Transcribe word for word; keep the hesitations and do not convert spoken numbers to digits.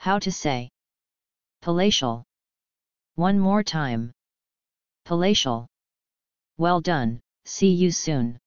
How to say palatial. One more time. Palatial. Well done, see you soon.